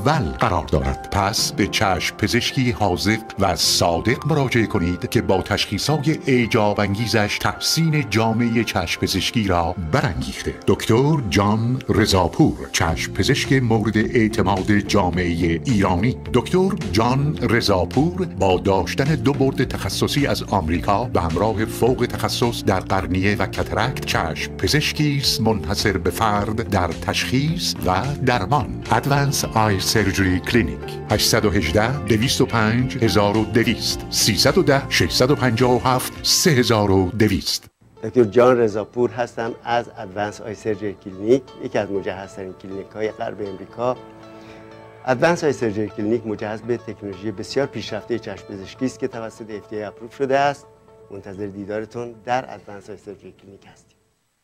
اول قرار دارد. پس به چشم پزشکی حاذق و صادق مراجعه کنید که با تشخیصات اعجاب انگیزش تحسین جامعه چشم پزشکی را برانگیخته. دکتر جان رضاپور، چشم پزشک مورد اعتماد جامعه ایرانی. دکتر جان رضاپور با داشتن 2 بورد تخصصی از آمریکا به همراه فوق تخصص در قرنیه و کاتاراکت، چشم پزشکی است منحصر به فرد در تشخیص و درمان. ادوانس آی سرجری کلینیک. 818 205 1200 310 657 3200. دکتر جان رضاپور هستم از ادوانس آی سرجری کلینیک، یکی از مجهزترین کلینیک‌های غرب امریکا. ادوانس آی سرجری کلینیک مجهز به تکنولوژی بسیار پیشرفته چشم پزشکی است که توسط FDA اپروو شده است. منتظر دیدارتون در ادوانس آی سرجری کلینیک هستیم.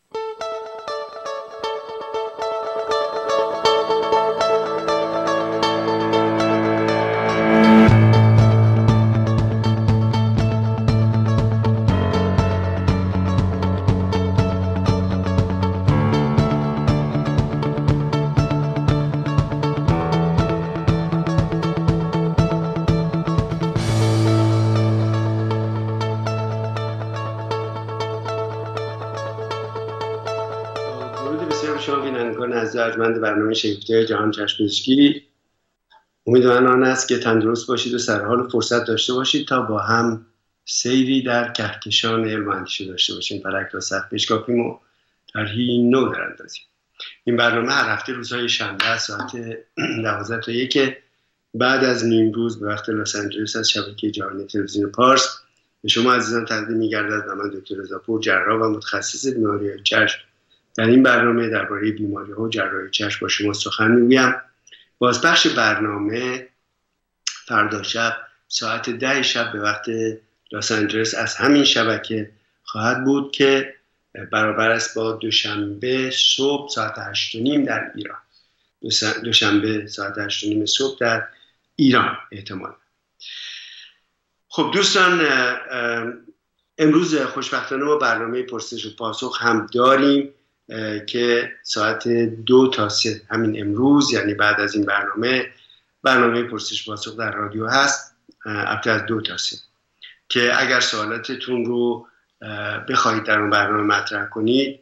ارجمند برنامه شیفته‌های جهان چشم پزشکی، امیدوارم آن است که تندرست باشید و سرحال و فرصت داشته باشید تا با هم سیری در کهکشان علم و اندیشه داشته باشیم. فلک را سقف بشکافیم و طرحی نو دراندازیم. این برنامه هر هفته روزهای شنبه ساعت 12 تا 1 بعد از نیم روز به وقت لس آنجلس از شبکه جهانی تلویزیون پارس به شما عزیزان تقدیم می‌گردد و من دکتر رضاپور، جراح و متخصص بیماری‌های چشم، در این برنامه درباره بیماری‌ها و جراحی چشم با شما سخن می‌گویم. بازپخش برنامه فردا شب ساعت 10 شب به وقت لس آنجلس از همین شبکه خواهد بود که برابر است با دوشنبه صبح ساعت 8:30 در ایران. دوشنبه ساعت 8:30 صبح در ایران احتمال. خب دوستان، امروز خوشبختانه ما برنامه پرسش و پاسخ هم داریم که ساعت 2 تا 3 همین امروز، یعنی بعد از این برنامه پرسش پاسخ در رادیو هست، البته از 2 تا 3، که اگر سوالاتتون رو بخواهید در اون برنامه مطرح کنید،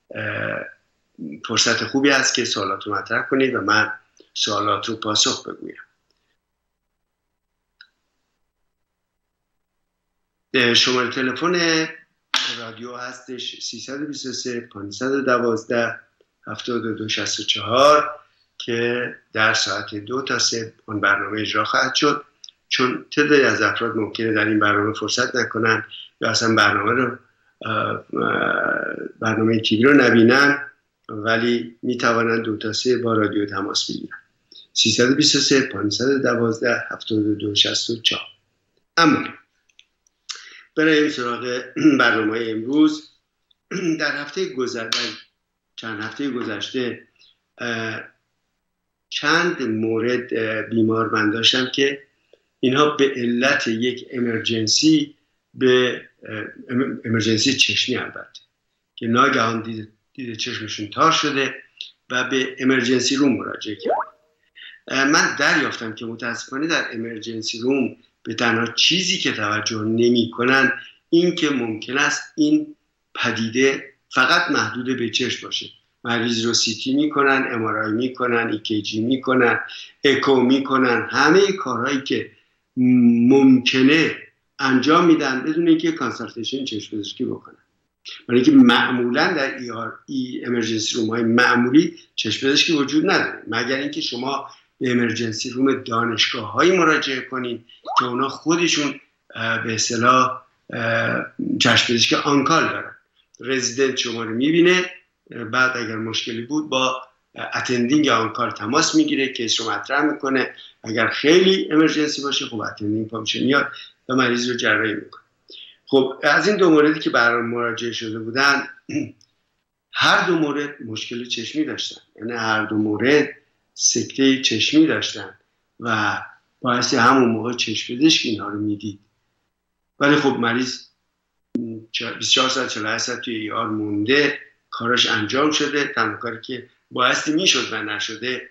فرصت خوبی هست که سوالات رو مطرح کنید و من سوالات رو پاسخ بگویم. شماره تلفن رادیو هستش 323 512 7264 که در ساعت 2 تا 3 اون برنامه اجرا خواهد شد. چون تعدادی از افراد ممکنه در این برنامه فرصت نکنن یا اصلا برنامه تیوی رو نبینن، ولی میتوانند 2 تا 3 با رادیو تماس بگیرن. 323 512 7264. اما برای سراغ برنامه امروز، در چند هفته گذشته چند مورد بیمار من داشتم که اینها به علت یک امرجنسی چشمی، البته که ناگهان دید چشمشون تار شده و به امرجنسی روم مراجعه کردن. من دریافتم که متاسفانه در امرجنسی روم به تنها چیزی که توجه نمی کنن این که ممکن است این پدیده فقط محدود به چشم باشه. مریض رو سیتی میکنن، ام‌آرآی میکنن، EKG میکنن، اکو میکنن، همه کارهایی که ممکنه انجام میدن بدون اینکه کانسالتیشن چشم پزشکی بکنن. برای اینکه معمولا در امرجنسی روم های معمولی چشم پزشکی وجود نداره، مگر اینکه شما به امرجنسی روم دانشگاه هایی مراجعه کنید که اونا خودشون به اصطلاح چشم پزشک آنکال دارن. رزیدنت شما رو میبینه، بعد اگر مشکلی بود با اتندینگ آنکال تماس میگیره، کیس رو مطرح میکنه. اگر خیلی امرجنسی باشه خب اتندینگ پا میشه، میاد و مریض رو جراحی میکنه. خب از این 2 موردی که برام مراجعه شده بودن، هر 2 مورد مشکل چشمی داشتن، یعنی هر 2 مورد سکته چشمی داشتن و باعث همون موقع چشم پزشک اینها رو میدید. ولی خب مریض 24 ساعت 48 ساعت توی ایار مونده، کاراش انجام شده. تنها کاری که بایستی میشد و نشده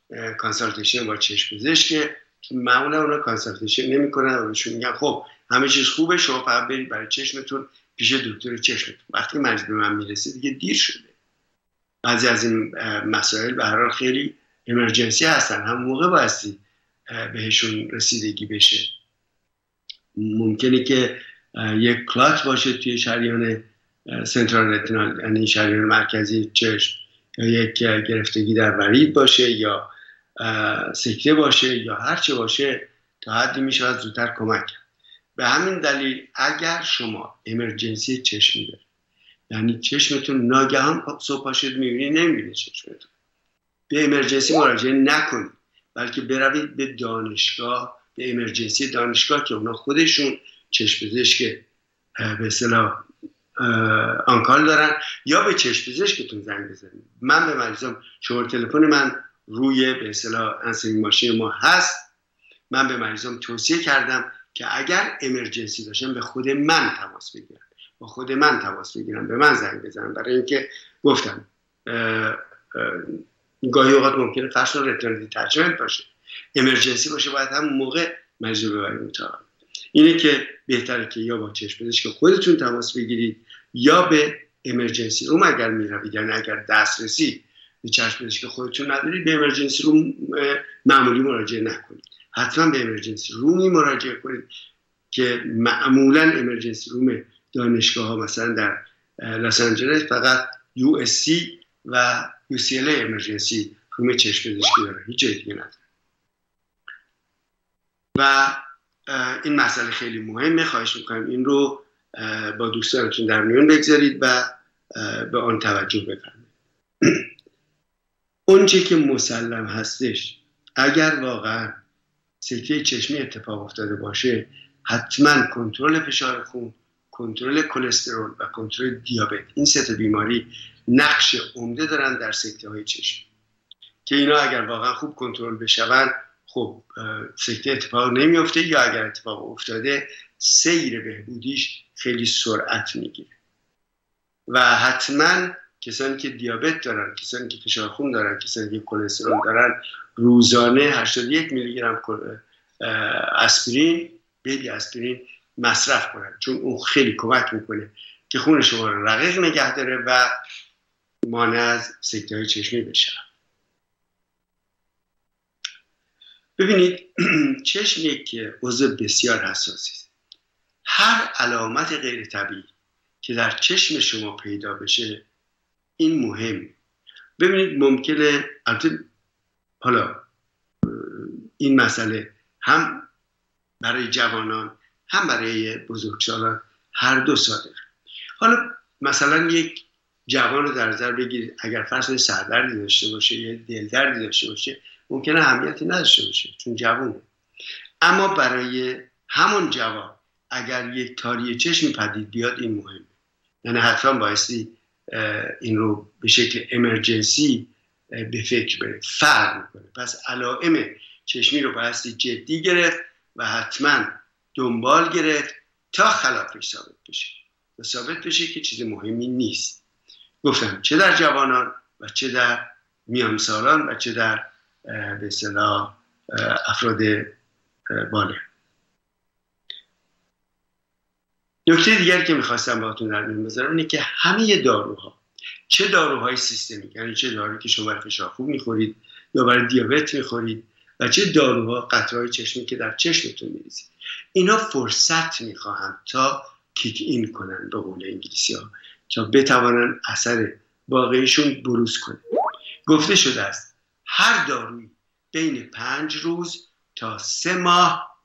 کانسالتیشن با چشم پزشک، معمولا اونا کانسالتیشن نمیکنن و بهشون میگن خب همه چیز خوبه، شما فقط برید برای چشمتون پیش دکتر چشمتون. وقتی مریض به من میرسه دیگه دیر شده. بعضی از این مسائل به هر حال خیلی امرجنسی هستن، هم موقع بایستی بهشون رسیدگی بشه. ممکنه که یک کلات باشه توی شریان سنترال رتینال، یعنی شریان مرکزی چشم، یا یک گرفتگی در ورید باشه، یا سکته باشه، یا هر چه باشه، تا حدی میشه زودتر کمک کرد. به همین دلیل اگر شما امرجنسی چشمی دارید، یعنی چشمتون ناگهان صبح پاشید میبینید نمیبینید چشمتون، به امرجنسی مراجعه نکنید، بلکه بروید به دانشگاه، به امرجنسی دانشگاه که اونا خودشون چشم پزشک به اصطلاح آنکال دارن، یا به چشم پزشکتون زنگ بزنید. من به مریضام شماره تلفن من روی به اصطلاح انسرینگ ماشین ما هست. من به مریضام توصیه کردم که اگر امرجنسی داشتن به خود من تماس بگیرن، با خود من تماس بگیرن، به من زنگ بزنن، برای اینکه گفتم گاهی اوقات ممکنه فرشن رتینال دیتچمنت باشه، امرجنسی باشه، باید همون موقع مریض رو ببریم اتاق. اینه که بهتره که یا با چشم پزشک خودتون تماس بگیرید یا به امرجنسی روم اگر میروید، یعنی اگر دسترسی به چشم پزشک خودتون ندارید به امرجنسی روم معمولی مراجعه نکنید، حتما به امرجنسی رومی مراجعه کنید که معمولا امرجنسی روم دانشگاه ها مثلا در لس آنجلس فقط USC و UCLA امرجنسی روم چشم پزشکی داره، هیچ جای دیگه نداره. و این مسئله خیلی مهمه، خواهش میکنم این رو با دوستانتون در میون بگذارید و به آن توجه بفرمایید. اون چه که مسلم هستش، اگر واقعا سکته چشمی اتفاق افتاده باشه، حتما کنترل فشار خون، کنترل کلسترول و کنترل دیابت، این سه تا بیماری نقش عمده دارن در سکته های چشم که اینا اگر واقعا خوب کنترل بشون، خب سکته اتفاق نمیفته، یا اگر اتفاق افتاده سیر بهبودیش خیلی سرعت میگیره. و حتما کسانی که دیابت دارن، کسانی که فشار خون دارن، کسانی که کلسترول دارن، روزانه 81 میلی گرم آسپرین، بیبی آسپرین مصرف کنن، چون اون خیلی کمک میکنه که خون شما رو رقیق نگه داره و مانع از سکته های چشمی بشه. ببینید چشم یک عضو بسیار حساسی است. هر علامت غیر طبیعی که در چشم شما پیدا بشه این مهم. ببینید ممکنه حالا این مسئله هم برای جوانان هم برای بزرگسالان هر دو صادقه. حالا مثلا یک جوان رو در نظر بگیرید، اگر فرض سردردی داشته باشه یا دلدردی داشته باشه ممکنه اهمیتی نداشته باشه چون جوانه، اما برای همون جوان اگر یک تاری چشمی پدید بیاد این مهمه، یعنی حتما بایستی این رو به شکل امرجنسی به فکر برید، فرق میکنه. پس علائم چشمی رو بایستی جدی گرفت و حتما دنبال گرفت تا خلافش ثابت بشه و ثابت بشه که چیز مهمی نیست. گفتم چه در جوانان و چه در میان سالان و چه در به اصطلاح افراد بالغ. نکته دیگری که میخواستم باهاتون در میون بذارم اینه که همه داروها، چه داروهای سیستمیک، یعنی چه دارویی که شما برای فشار خون میخورید یا برای دیابت میخورید و چه داروها قطره‌های چشمی که در چشمتون میریزید، اینا فرصت میخواهند تا کیک این کنن، به قول انگلیسی‌ها، تا بتوانن اثر واقعیشون بروز کنه. گفته شده است هر دارویی بین 5 روز تا 3 ماه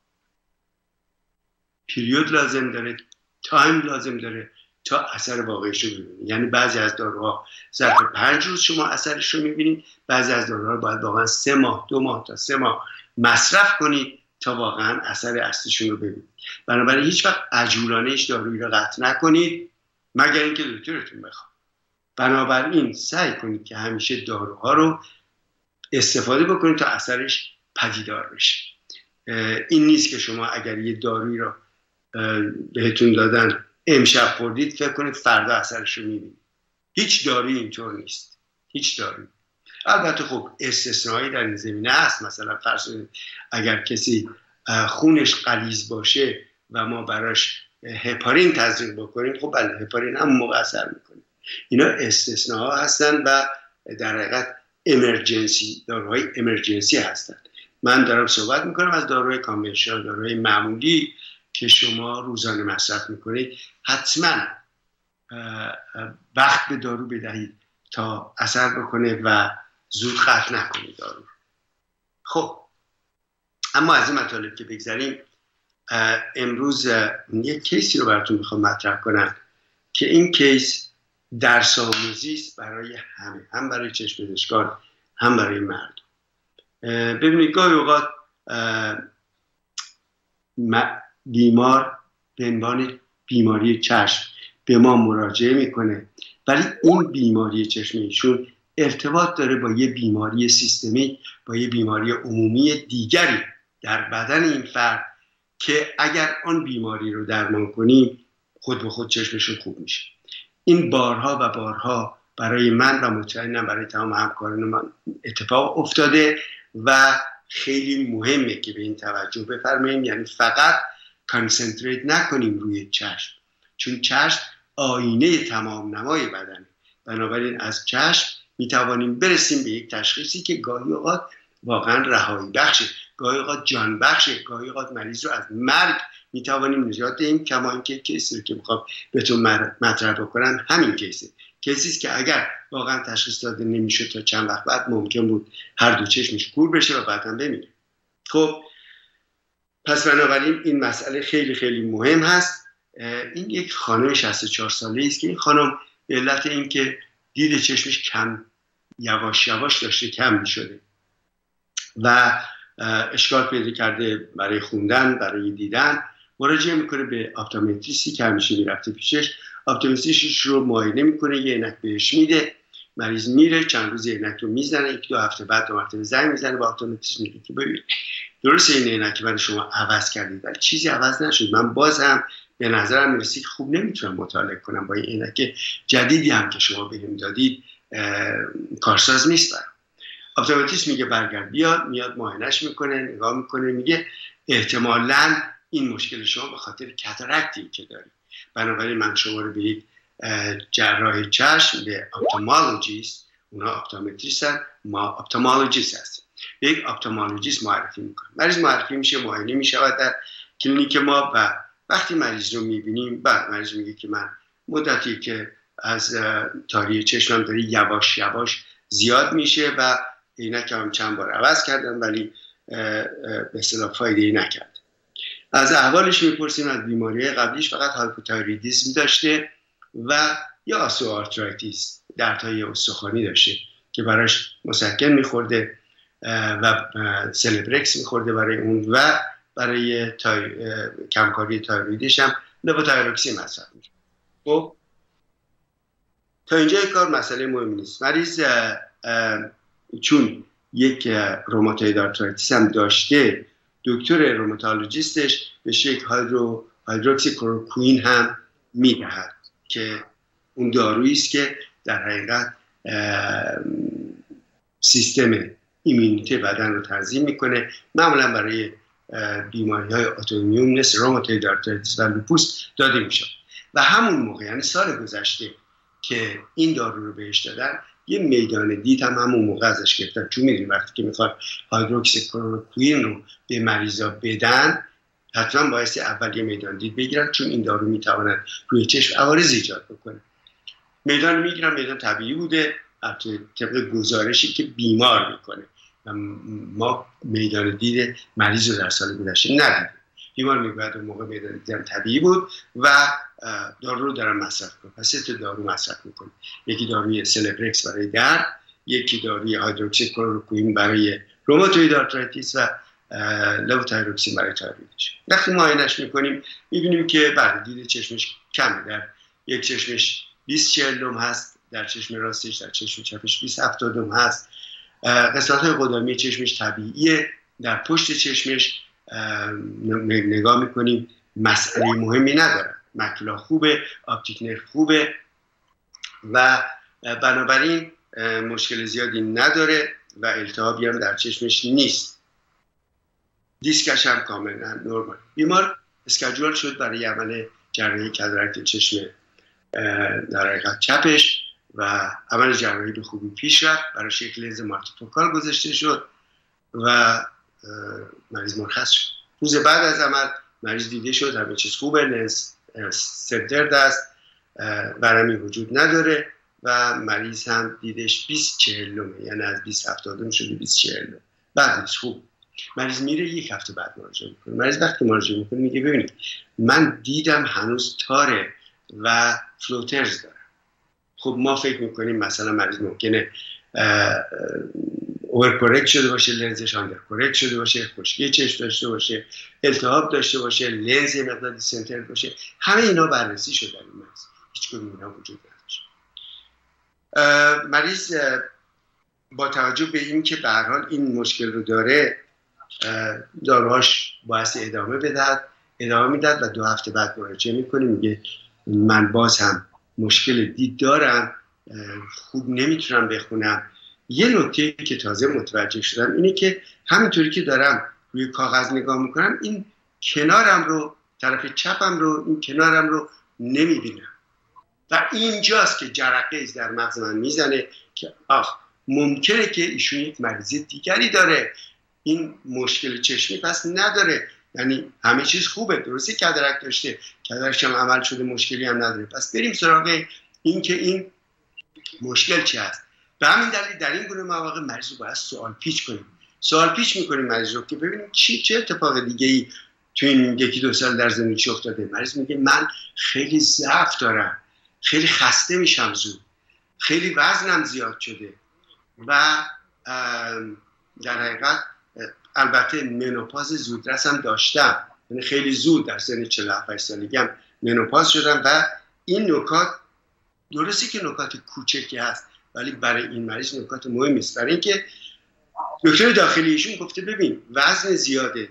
پیریود لازم داره، تایم لازم داره تا اثر واقعیش رو ببینید. یعنی بعضی از داروها ظرف 5 روز شما اثرش رو میبینید، بعضی از داروها باید واقعا 3 ماه 2 ماه تا 3 ماه مصرف کنید تا واقعا اثر اصلیشون رو ببینید. بنابراین هیچ وقت عجولانه هیچ دارویی رو قطع نکنید مگر اینکه دکترتون بخواد. بنابراین سعی کنید که همیشه داروها رو استفاده بکنید تا اثرش پدیدار بشه. این نیست که شما اگر یه دارویی رو بهتون دادن امشب خوردید فکر کنید فردا اثرش رو میبینید. هیچ دارویی اینطور نیست، هیچ دارویی. البته خب استثنایی در این زمینه هست. مثلا فرض کنید اگر کسی خونش غلیظ باشه و ما براش هپارین تزریق بکنیم، خب بله هپارین هم موقع اثر میکنه. اینا استثناها هستن و در حقیقت امرجنسی، داروهای امرجنسی هستن. من دارم صحبت میکنم از داروهای کانونشنال، داروهای معمولی که شما روزانه مصرف میکنید. حتما وقت به دارو بدهید تا اثر بکنه و زود قطع نکنید دارو. خب اما از این مطالب که بگذاریم، امروز یک کیسی رو براتون میخوام مطرح کنم که این کیس درس آموزی است برای همه، هم برای چشم پزشکان هم برای مردم. ببینید گاهی اوقات بیمار به عنوان بیماری چشم به ما مراجعه میکنه، ولی این بیماری چشم ایشون ارتباط داره با یه بیماری سیستمی، با یه بیماری عمومی دیگری در بدن این فرد که اگر آن بیماری رو درمان کنیم خود به خود چشمشون خوب میشه. این بارها و بارها برای من و مطمئنم برای تمام همکاران من اتفاق افتاده و خیلی مهمه که به این توجه بفرماییم. یعنی فقط کانسنتریت نکنیم روی چشم، چون چشم آینه تمام نمای بدنه. بنابراین از چشم میتوانیم برسیم به یک تشخیصی که گاهی اوقات واقعا رهایی بخشه، گاهی اوقات جان بخشه، گاهی اوقات مریض رو از مرگ میتوانیم نجات دهیم. کما اینکه کیسی رو که میخوام بهتون مطرح بکنم همین کیسی است که اگر واقعا تشخیص داده نمیشد تا چند وقت بعد ممکن بود هر دو چشمش کور بشه و بعداً بمیره. خب پس بنابراین این مسئله خیلی خیلی مهم هست. این یک خانم 64 ساله است که این خانم به علت اینکه دید چشمش کم یواش یواش داشته کم میشده و اشکال پیدا کرده برای خوندن، برای دیدن، مراجعه میکنه به اپتومتریستی که همیشه میرفته پیشش. اپتومتریستش رو معاینه میکنه، یه عینک بهش میده، مریض میره چند روز عینک رو میزنه، 1-2 هفته بعد 2 مرتبه زنگ میزنه به اپتومتریست میگه که ببین درسته این عینک برای شما عوض کردید ولی چیزی عوض نشد، من باز هم به نظرم میرسه که خوب نمیتونم مطالعه کنم با این عینک جدیدی هم که شما بهم دادید کارساز نیست برام. اپتومتریست میگه برگرد بیاد، میاد معاینش میکنه، نگاه میکنه، میگه احتمالاً این مشکل شما به خاطر کاتاراکتی که دارید، بنابراین من شما رو به یک جراح چشم، به اپتومولوژیست، اونا اپتومتریستن، ما اپتومولوژیست هستیم، به یک اپتومولوژیست معرفی میکنم. مریض معرفی میشه، معاینه میشود در کلینیک ما و وقتی مریض رو میبینیم بعد مریض میگه که من مدتی که از تاری چشمم داره یواش یواش زیاد میشه و عینکم چند بار عوض کردم ولی به اصطلاح فایده‌ای نکرد. از احوالش میپرسیم، از بیماری قبلیش فقط هایپوتایرویدیسم داشته و یا آستئوآرترایتیس، دردهای استخوانی داشته که براش مسکن میخورده و سلبرکس میخورده برای اون و برای کمکاری تایرویدش هم لووتایروکسی مصرف میشه. خب تا اینجای کار مسئله مهمی نیست. مریض چون یک روماتوید آرترایتیس هم داشته، دکتر روماتولوژیستش به شکل هایدروکسی کلوروکوئین هم میدهد که اون دارویی است که در حقیقت سیستم ایمنیته بدن رو تنظیم میکنه، معمولا برای بیماری‌های اتوایمیون مثل روماتوید آرترایتیس و لوپوس داده میشه. و همون موقع یعنی سال گذشته که این دارو رو بهش دادن، یه میدان دید هم همون موقع ازش گرفتن، چون میدونی وقتی که میخواد هایدروکسی کلوروکوئین رو به مریضا بدن حتما بایستی اول یه میدان دید بگیرن، چون این دارو میتواند روی چشم عوارض ایجاد بکنه. میدان میگیرن، میدان طبیعی بوده طبق گزارشی که بیمار میکنه و ما میدان دید مریض رو در سال گذشته ندیدیم. بیمار میگوید اون موقع میدان دیدم طبیعی بود و دارو رو دارم مصرف کنم. پس 3 دارو مصرف میکنم، یکی داروی سلبرکس برای درد، یکی داروی هایدروکسی کلوروکوئین برای روماتوید آرترایتیس و لووتایروکسین برای تایرویدش. وقتی معاینش میکنیم میبینیم که بعد دید چشمش کمه، در یک چشمش 20/40 هست، در چشم راستش، در چشم چپش 20/70 هست. قسمت‌های قدامی چشمش طبیعیه، در پشت چشمش نگاه میکنیم مسئله مهمی نداره، مکلا خوبه، آپتیک نرو خوبه و بنابراین مشکل زیادی نداره و التهابی هم در چشمش نیست. دیسکش هم کاملا نرمال. بیمار اسکجول شد برای عمل جراحی کاتاراکت چشم در حقیقت چپش و عمل جراحی به خوبی پیش رفت. برای شکل لنز مالتیفوکال گذاشته شد و مریض مرخص شد. روز بعد از عمل مریض دیده شد همه چیز خوبه، لنز سنترد است، ورمی وجود نداره و مریض هم دیدش 20/40، یعنی از 20/70 شده 20/40. بعدش خوب مریض میره یک هفته بعد مراجعه میکنه. مریض وقتی مراجعه میکنه میگه ببینید من دیدم هنوز تاره و فلوترز داره. خب ما فکر میکنیم مثلا مریض ممکنه اوورکورکت شده باشه، لنزش آندرکورکت شده باشه، خشکی چشم داشته باشه، التهاب داشته باشه، لنز یه مقدار دیسنتر باشه. همه اینا بررسی شده در این مریض، هیچ کدوم اینا وجود نداشت. مریض با توجه به این که به هر حال این مشکل رو داره داروهاش باعث ادامه میداد و 2 هفته بعد مراجعه میکنه میگه من باز هم مشکل دید دارم، خوب نمیتونم بخونم. یه نکته که تازه متوجه شدم اینه که همینطوری که دارم روی کاغذ نگاه میکنم این کنارم رو، طرف چپم رو، این کنارم رو نمیبینم و اینجاست که جرقه در مغز من میزنه که ممکنه که ایشون یک مریض دیگری داره، این مشکل چشمی پس نداره، یعنی همه چیز خوبه، درسته کاتاراکت داشته، کاتاراکتش هم عمل شده، مشکلی هم نداره، پس بریم سراغ این که این مشکل چی هست. به همین دلیل در این گونه مواقع مریض رو باید سوال پیچ میکنیم مریض رو که ببینیم چه اتفاق دیگه ای تو این 1-2 سال در زندگیش افتاده. مریض میگه من خیلی ضعف دارم، خیلی خسته میشم زود، خیلی وزنم زیاد شده و در حقیقت البته منوپاز زودرس هم داشتم، یعنی خیلی زود در سن 47 سالگی هم منوپاز شدم و این نکات درسته که نکات کوچکی هست ولی برای این مریض نکات مهمی است. برای اینکه دکتر داخلی ایشون گفته ببین وزن زیاده،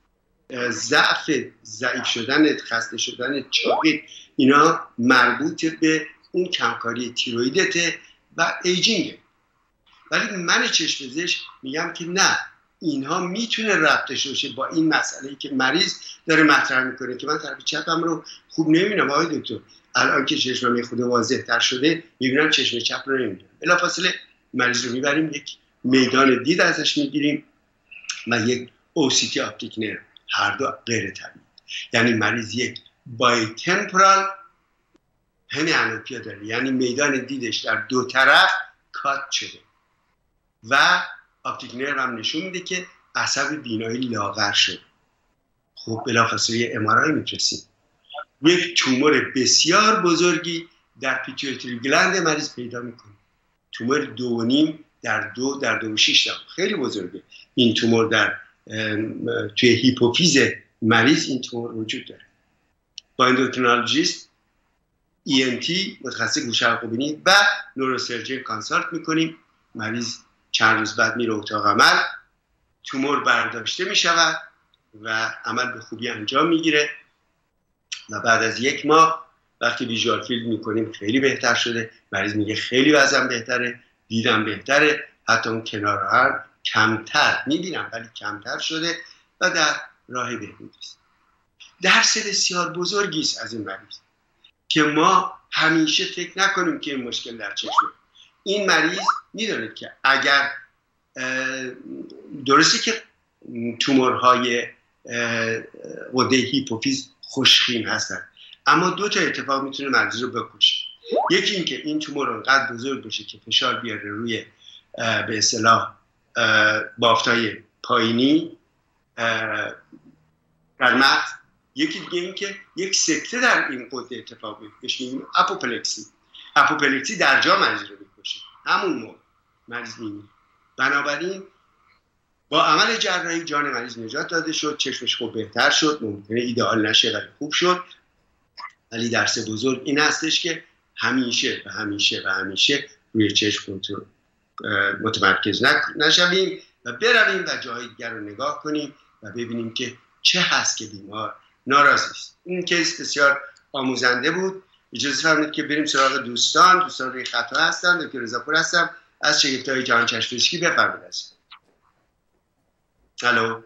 ضعیف شدن، خسته شدن، چاقی، اینا مربوط به اون کمکاری تیرویدته و ایجینگه. ولی من چشم پزشک میگم که نه، اینها میتونه ربط داشته باشه با این مسئله‌ای که مریض داره مطرح میکنه که من طرف چپم رو خوب نمیبینم. آقای دکتر الان که چشمم یه خود واضح‌تر شده میبینم چشم چپ رو نمیبینم. بلافاصله مریض رو میبریم یک میدان دید ازش میگیریم و یک اوسیتی اپتیک نرو، هر دو غیر طبیعی، یعنی مریض یک بای تمپورال همیانوپیا داره، یعنی میدان دیدش در دو طرف کات شده و اپتیک نرو هم نشون میده که عصب بینایی لاغر شده. خب بلافاصله یه ام‌آرآی میفرستیم، یک تومور بسیار بزرگی در پیتیوتری گلند مریض پیدا میکنیم، تومور 2.5 در 2.6 خیلی بزرگه. این تومور در توی هیپوفیز مریض این تومور وجود داره. با اندوکرینولوژیست ENT متخصص گوش حلق و بینی و نوروسرجن کانسالت میکنیم. مریض چند روز بعد میره اتاق عمل، تومور برداشته میشود و عمل به خوبی انجام میگیره و بعد از 1 ماه وقتی ویژوال فیلد میکنیم خیلی بهتر شده. مریض میگه خیلی وضعم بهتره، دیدم بهتره، حتی اون کنارها کمتر میبینم ولی کمتر شده و در راه بهبودی است. درس بسیار بزرگی است از این مریض که ما همیشه فکر نکنیم که این مشکل در چشمه. این مریض میدونید که اگر درسته که تومورهای غده هیپوفیز خوشخیم هستن، اما 2 تا اتفاق میتونه مریض رو بکشه. یکی این که این تومور اونقدر بزرگ بشه که فشار بیاره روی به اصطلاح بافتای پایینی در مغز. یکی دیگه این که یک سکته در این غده اتفاق بیفته، بهش میگیم اپوپلکسی در جا مریض رو میکشه، همون موقع مریض میمیره. بنابراین با عمل جراحی جان مریض نجات داده شد، چشمش خوب بهتر شد، ممکنه ایدئال نشه ولی خوب شد. ولی درس بزرگ این هستش که همیشه و همیشه و همیشه روی چشم متمرکز نشویم و برویم و جاهای دیگر رو نگاه کنیم و ببینیم که چه هست که بیمار ناراضی است. این کیس بسیار آموزنده بود. اجازه فرمایید که بریم سراغ دوستان روی خط هستن. دکتر رضاپور هستم از شگفتی‌های جهان چشم پزشکی. بفرمایید. الو،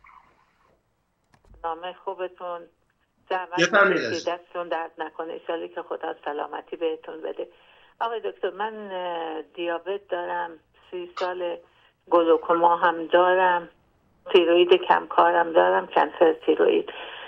نامه خوبتون، زحمت دستتون درد نکنه، انشالله که خدا سلامتی بهتون بده. آقای دکتر، من دیابت دارم، 30 سال، گلوکوما هم دارم، تیروئید کمکارم دارم، کنسر تیروئید.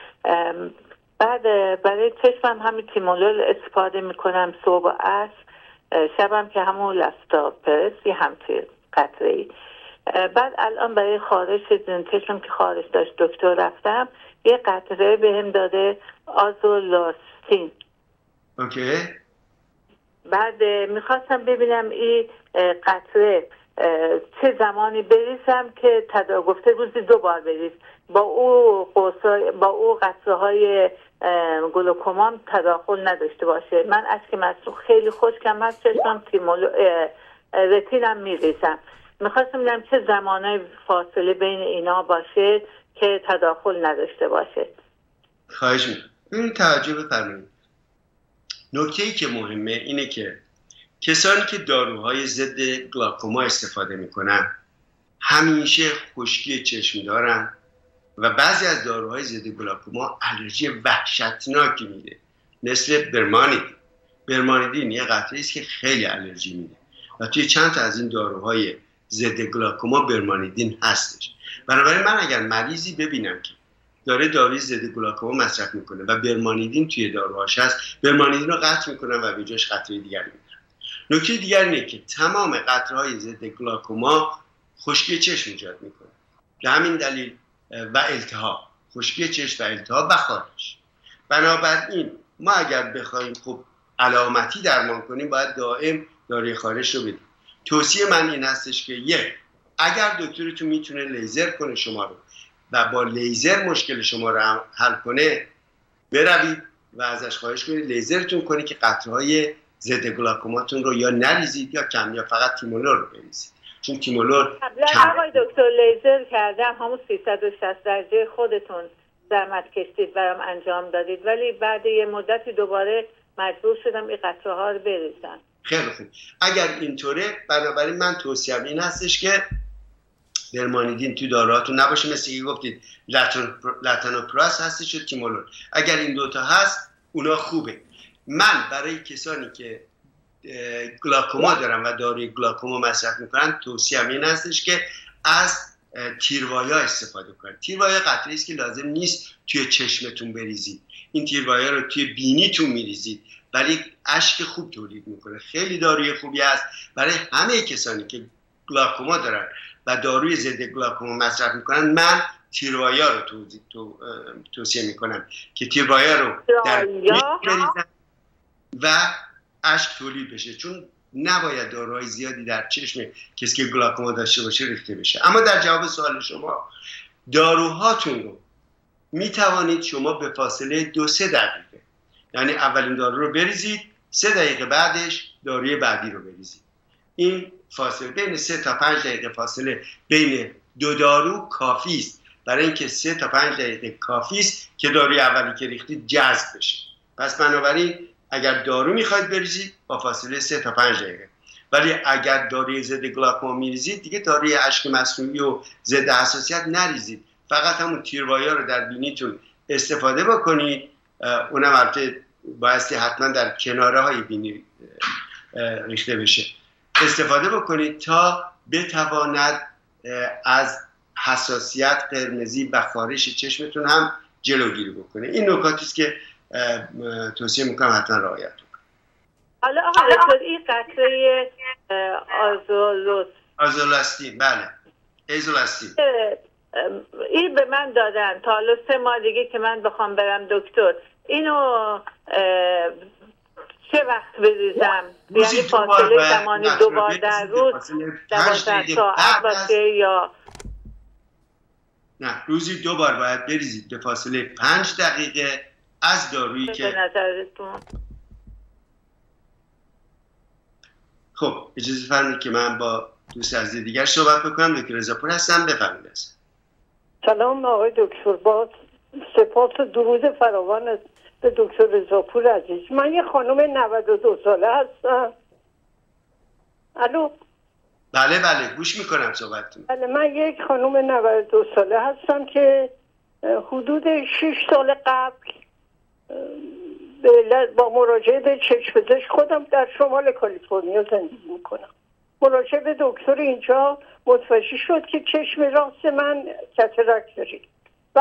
بعد برای چشمم همین تیمولول استفاده میکنم صبح و عصر، شبم که همون لاستاپرس یه همچین قطره‌ای. بعد الان برای خارش چشمم که خارش داشت دکتر رفتم، یه قطره بهم داده آزولاستین. اوکی. بعد میخواستم ببینم این قطره چه زمانی بریزم که گفته روزی 2 بار بریز، با او قطره های گلوکومام تداخل نداشته باشه. من اشک مصروف خیلی خشکم هست، چشمم رتینم میریزم. میخواستم ببینم چه زمانه فاصله بین اینا باشه که تداخل نداشته باشه. خواهش میکنم. این توجه بفرمایید. نکته‌ای که مهمه اینه که کسانی که داروهای ضد گلاکوما استفاده میکنن همیشه خشکی چشم دارن و بعضی از داروهای ضد گلاکوما آلرژی وحشتناکی میده، مثل برمانیدین یه قطره است که خیلی آلرژی میده و توی چند تا از این داروهای ضد گلاکوما برمانیدین هستش. بنابراین من اگر مریضی ببینم که داره داروی ضد گلاکوما مصرف میکنه و برمانیدین توی داروهاش هست، برمانیدین رو قطع میکنم و به جاش قطره دیگری میذارم. نکته دیگر اینه که تمام قطره‌های ضد گلاکوما خشکی چشم ایجاد میکنه. به همین دلیل و التهاب، خشکی چشم و التهاب و خارش. بنابراین ما اگر بخوایم خب علامتی درمان کنیم باید دائم داروی خارش رو بدیم. توصیه من این هستش که اگر دکترتون میتونه لیزر کنه شما رو و با لیزر مشکل شما رو حل کنه، بروید و ازش خواهش کنید لیزرتون کنه که قطره‌های ضد گلاکوماتون رو یا نریزید یا کم، یا فقط تیمولور رو بریزید. چون تیمولور آقای دکتر لیزر کردم، همون 360 درجه خودتون زحمت کشید برام انجام دادید، ولی بعد یه مدتی دوباره مجبور شدم این قطره ها رو بریزم. خیلی خوب. اگر اینطوره، بنابراین من توصیه‌ام این هستش که برمانیدین تو داروهاتون نباشه، مثل که گفتید لاتانوپراس هستش و تیمولور. اگر این دوتا هست اونا خوبه. من برای کسانی که گلاکوما دارن و داروی گلاکوما مصرف میکنن توصیه‌ام این هستش که از تیروایا استفاده کنید. تیروایا قطره‌ای است که لازم نیست توی چشمتون بریزید. این تیروایا رو توی بینیتون میریزید، ولی اشک خوب تولید میکنه. خیلی داروی خوبی است برای همه کسانی که گلاکوما دارن و داروی ضد گلاکوما مصرف میکنن. من تیروایا رو توصیه میکنم که تیروایا رو در بریزن و اشک تولید بشه، چون نباید داروهای زیادی در چشم کسی که گلاکوما داشته باشه ریخته بشه. اما در جواب سوال شما، داروهاتون رو میتوانید شما به فاصله 2-3 دقیقه، یعنی اولین دارو رو بریزید، 3 دقیقه بعدش داروی بعدی رو بریزید. این فاصله بین 3 تا 5 دقیقه فاصله بین 2 دارو کافی است برای اینکه 3 تا 5 دقیقه کافی است که داروی اولی که ریختید جذب بشه. پس بنابراین اگر دارو میخواید بریزید با فاصله 3 تا 5 دقیقه، ولی اگر داروی ضد گلاکوما میریزید دیگه داروی اشک مصنوعی و ضد حساسیت نریزید، فقط همون تیروایا رو در بینیتون استفاده بکنید. اونم البته بایستی حتما در کناره های بینی ریخته بشه. استفاده بکنید تا بتواند از حساسیت، قرمزی و خارش چشمتون هم جلوگیری بکنه. این نکاتی است که توصیه میکنم حتما رعایت کنید. حالا آقا این قطره آزولاستین، بله، ایزولاستین، این به من دادن تا حالا 3 ماه دیگه که من بخوام برم دکتر. اینو چه وقت بریزم؟ یعنی فاصله زمانی 2 بار در روز 12 ساعت باشه یا نه؟ روزی 2 بار باید بریزید به فاصله 5 دقیقه از دارویی که به نظرتون. خب اجازه فرمایید که من با دوست عزیز دیگر صحبت بکنم. دکتر رضاپور هستم، بفرمایید. سلام آقای دکتر، با سپاس و درود فراوان است به دکتر رضاپور عزیز. من یه خانم 92 ساله هستم. الو بله گوش میکنم صحبتتون. بله، من یک خانم 92 ساله هستم که حدود 6 سال قبل با مراجعه به چشم پزشک، خودم در شمال کالیفرنیا زندگی میکنم، مراجعه به دکتر اینجا متوجه شد که چشم راست من کاتاراکت داره و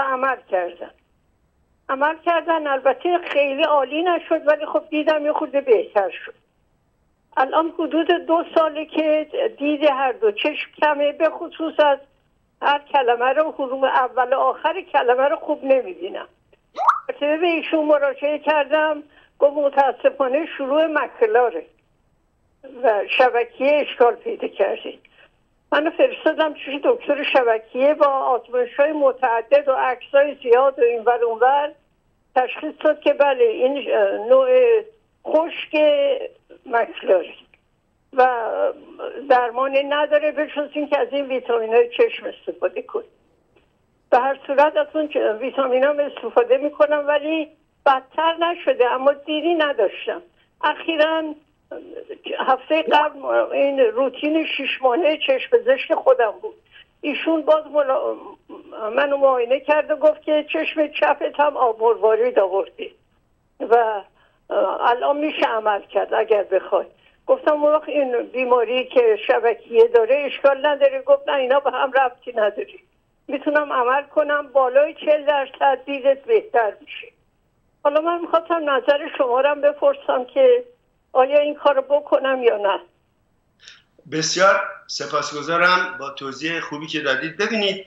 عمل کردن. البته خیلی عالی نشد ولی خب دیدم یه خورده بهتر شد. الان حدود 2 ساله که دید هر دو چشم کمه، به خصوص از هر کلمه رو، حروف اول و آخر کلمه رو خوب نمیبینم. به ایشون مراجعه کردم، گفت متاسفانه شروع مکلاره و شبکیه اشکال پیدا کرده. من فرستادم چشم دکتر شبکیه با آزمایش‌های متعدد و عکس‌های زیاد و اینور اونور، تشخیص داد که بله این نوع خشک مکلاره و درمانی نداره به جز این که از این ویتامین‌های چشم استفاده کنید. به هر صورت از اون ویتامین هم استفاده میکنم ولی بدتر نشده، اما دیدی نداشتم. اخیراً هفته قبل این روتین 6 ماهه چشم پزشک خودم بود، ایشون باز منو معاینه کرد و گفت که چشم چپت هم آب مروارید آورده و الان میشه عمل کرد اگر بخوای. گفتم اون وقت این بیماری که شبکیه داره اشکال نداره؟ گفت نه اینا به هم ربطی نداره، میتونم عمل کنم، بالای 40% دیدت بهتر میشه. حالا من میخواستم نظر شما رو بپرسم که آیا این کارو بکنم یا نه؟ بسیار سپاسگزارم با توضیح خوبی که دادید. ببینید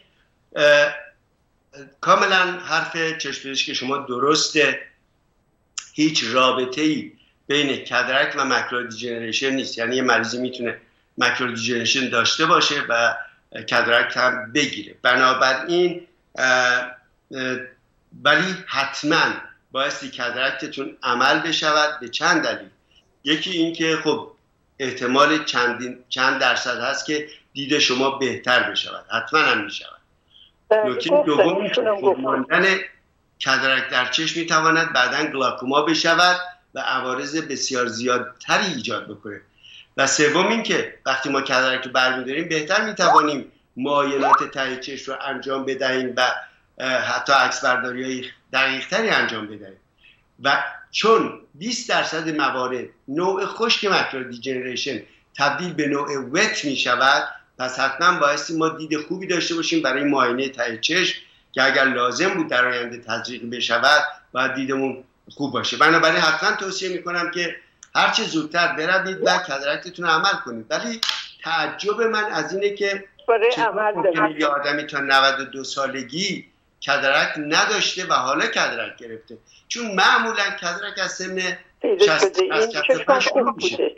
کاملا حرف چشم پزشک شما درسته، هیچ رابطه‌ای بین کاتاراکت و ماکولار دیژنریشن نیست. یعنی یه مریضی میتونه ماکولار دیژنریشن داشته باشه و کاتاراکت هم بگیره. بنابراین ولی حتما بایستی کاتاراکتتون عمل بشود به چند دلیل. یکی این که خب احتمال چند درصد هست که دید شما بهتر بشود، حتما هم میشود. نکته دوم این که ماندن کاتاراکت در چشم میتواند بعداً گلاکوما بشود و عوارض بسیار زیادتری ایجاد بکنه. و سوم این که وقتی ما کاتاراکت رو برمی‌داریم بهتر میتوانیم معاینات ته چشم رو انجام بدهیم و حتی عکسبرداری‌های دقیق‌تری انجام بدهیم. و چون 20% موارد نوع خشک ماکولار دیژنریشن تبدیل به نوع وت می شود، پس حتما بایستی ما دید خوبی داشته باشیم برای معاینه ته چشم که اگر لازم بود در آینده تزریق بشود باید دیدمون خوب باشه. بنابراین حتما توصیه میکنم که هرچه زودتر بروید و کاتاراکتتون عمل کنید. ولی تعجب من از اینه که یه آدمی تا 92 سالگی کاتاراکت نداشته و حالا کاتاراکت گرفته، چون معمولا کاتاراکت از سن 65 شروع میشه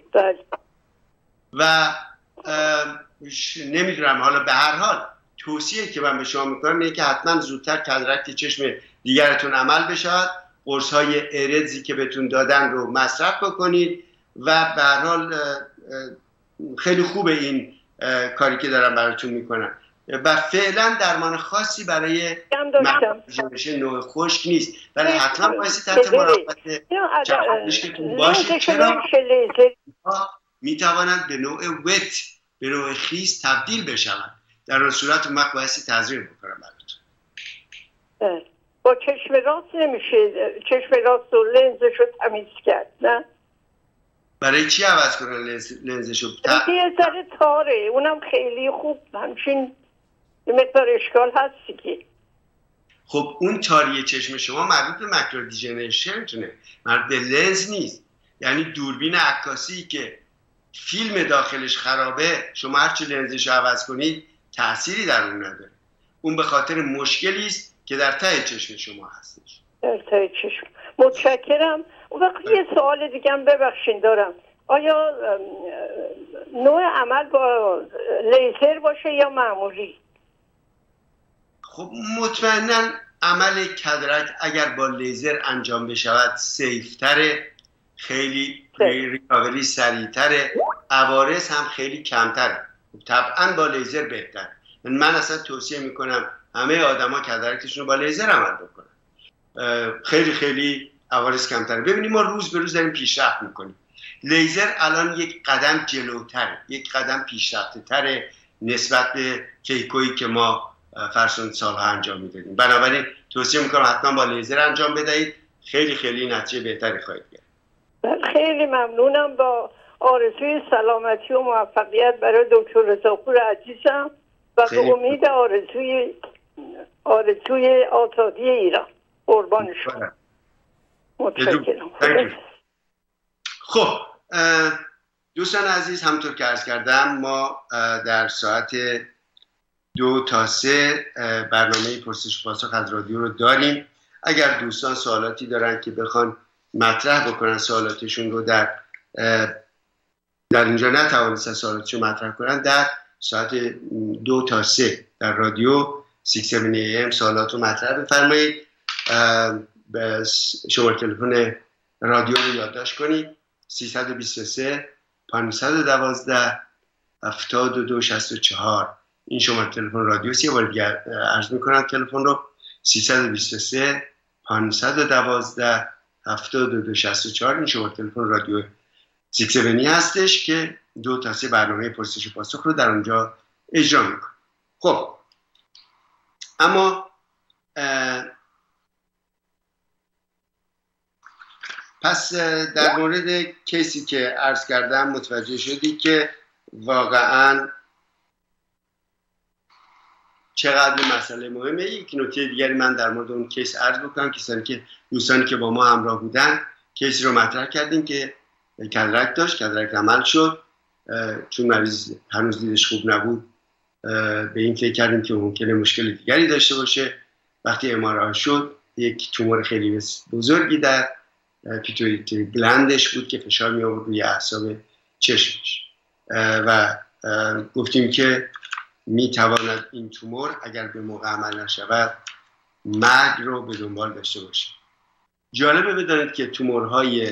و نمیدونم. حالا به هر حال توصیه که من به شما میکنم اینه که حتما زودتر کاتاراکت چشم دیگرتون عمل بشود، قرص‌های ارزی که بهتون دادن رو مصرف بکنید و به هر حال خیلی خوبه این کاری که دارم براتون میکنم و فعلا درمان خاصی برای مکولار نوع خشک نیست، ولی حتما بایستی تحت مراقبت چشم‌پزشکتون باشید، چرا میتوانند به نوع وت، به نوع خیس تبدیل بشوند. در اون صورت اون وقت بایستی تزریق بکنم براتون. با چشم راست نمیشه چشم راست و لنزشو تمیز کرد؟ نه برای چی عوض کنن لنزشو؟ یه ذره تاره، اونم خیلی خوب همچین یه مقدار اشکال هستی که. خب اون تاری چشم شما مربوط به ماکولار دیژنریشن تونه، مربوط به لنز نیست. یعنی دوربین عکاسی که فیلم داخلش خرابه، شما هرچی لنزشو عوض کنید تأثیری در اون نداره. اون به خاطر مشکلی است که در ته چشم شما هستش. در ته چشم. متشکرم. اون وقت یه سوال دیگه هم ببخشین دارم. آیا نوع عمل با لیزر باشه یا معمولی؟ خب مطمئناً عمل کاتاراکت اگر با لیزر انجام بشود سیفتره، خیلی ریکاوری سریعتره، عوارض هم خیلی کمتره. طبعاً با لیزر بهتر. من اصلا توصیه میکنم همه آدما کاتاراکتشون رو با لیزر عمل بکنن. خیلی خیلی عوارض کمتره. ببینید ما روز به روز داریم پیشرفت میکنیم. لیزر الان یک قدم جلوتر، یک قدم پیشرفته تر نسبت به کیکویی که ما فرسون سالها انجام میدادیم. بنابراین توصیه میکنم حتما با لیزر انجام بدهید، خیلی خیلی نتیجه بهتری خواهید گرفت. خیلی ممنونم. با آرزوی سلامتی و موفقیت برای دکتر رضاپور عزیزم و به امید آرزوی آزادی ایران. قربان شما. متشکرم. خب دوستان عزیز، همونطور که عرض کردم ما در ساعت 2 تا 3 برنامه پرسش پاسخ از رادیو رو داریم. اگر دوستان سوالاتی دارن که بخوان مطرح بکنن سوالاتشون رو در اینجا نتوانستن سوالاتشون مطرح کنن، در ساعت 2 تا 3 در رادیو 670 AM سوالات رو مطرح بفرمایید. به شماره تلفن رادیو رو یادداشت کنید: 323 512 7264. این شماره تلفن رادیو یه بار دیگه عرض میکنم تلفن رو: 323 512 7264. این شماره تلفن رادیو 670 هستش که 2 تا 3 برنامه پرسش و پاسخ رو در اونجا اجرا میکنه. خب اما پس در مورد کیسی که عرض کردم متوجه شدی که واقعاً چقدر مسئله مهمه. یک نکته دیگری من در مورد اون کیس عرض بکنم. دوستانی که با ما همراه بودن کیسی رو مطرح کردیم که کاتاراکت داشت، کاتاراکت عمل شد. چون مریض هنوز دیدش خوب نبود به این فکر کردیم که ممکنه مشکل دیگری داشته باشه. وقتی MRI شد یک تومور خیلی بزرگی در پیتویتری گلندش بود که فشار می آورد روی اعصاب چشمش و گفتیم که می تواند این تومور اگر به موقع عمل نشود مرگ رو به دنبال داشته باشه. جالبه بدانید که تومورهای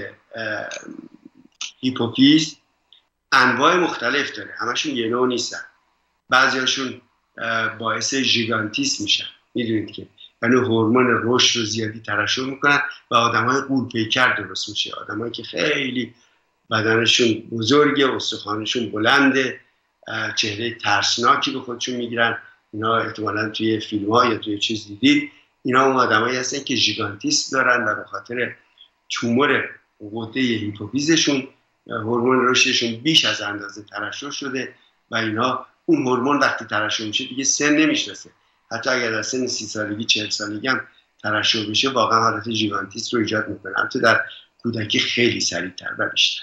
هیپوفیز انواع مختلف داره، همشون یه نوع نیستن. بعضیاشون باعث ژیگانتیسم میشن، میدونید که یعنی هورمون رشد رو زیادی ترشح میکنن و آدمای غول‌پیکر درست میشه، آدمایی که خیلی بدنشون بزرگه، استخوانشون بلنده، چهره ترسناکی به خودشون میگیرن. اینا احتمالاً توی فیلم‌ها یا توی چیز دیدید. اینا اون آدمایی هستن که ژیگانتیسم دارن و به خاطر تومور غده هیپوفیزشون هورمون رشدشون بیش از اندازه ترشح شده و اینا اون هورمون وقتی ترشح میشه دیگه سن نمیشناسه. حتی اگر در سن 30 سالگی 40 سالگی هم ترشح بشه واقعا حالت ژیگانتیسم رو ایجاد میکنه، البته در کودکی خیلی سریعتر و بیشتر.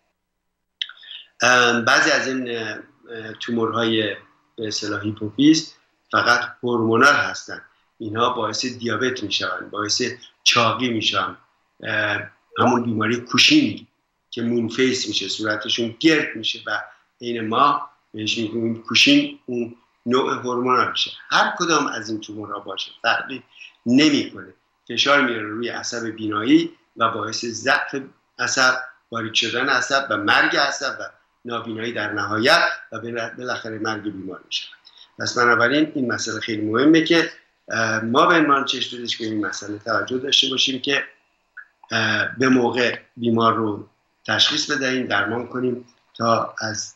بعضی از این تومورهای به اصطلاح هیپوفیز فقط هورمونال هستن. اینها باعث دیابت میشن، باعث چاقی میشن، همون بیماری کوشینگ که مونفیس میشه، صورتشون گرد میشه و عین ما بهش میگیم کوشینگ، اون نوع هورمونال میشه. هر کدام از این تومورها باشه فرقی نمیکنه، فشار میاره روی عصب بینایی و باعث ضعف عصب، باریک شدن عصب و مرگ عصب و نابینایی در نهایت و بالاخره مرگ بیمار میشه. پس بنابراین این مسئله خیلی مهمه که ما به عنوان چشم پزشک به این مسئله توجه داشته باشیم که به موقع بیمار رو تشخیص بدهیم، درمان کنیم تا از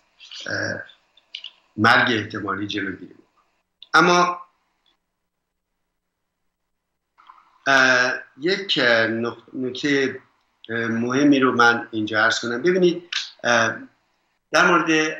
مرگ احتمالی جلوگیری کنیم. اما یک نکته مهمی رو من اینجا عرض کنم. ببینید در مورد